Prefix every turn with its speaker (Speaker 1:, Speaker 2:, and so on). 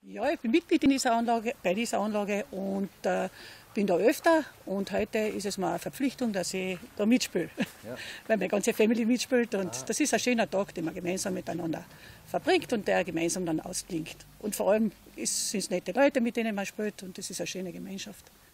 Speaker 1: Ja, ich bin Mitglied in dieser Anlage, bei dieser Anlage und bin da öfter. Und heute ist es mir eine Verpflichtung, dass ich da mitspiele, ja. Weil meine ganze Family mitspielt. Und das ist ein schöner Tag, den man gemeinsam miteinander verbringt und der gemeinsam dann ausklingt. Und vor allem sind es nette Leute, mit denen man spielt und das ist eine schöne Gemeinschaft.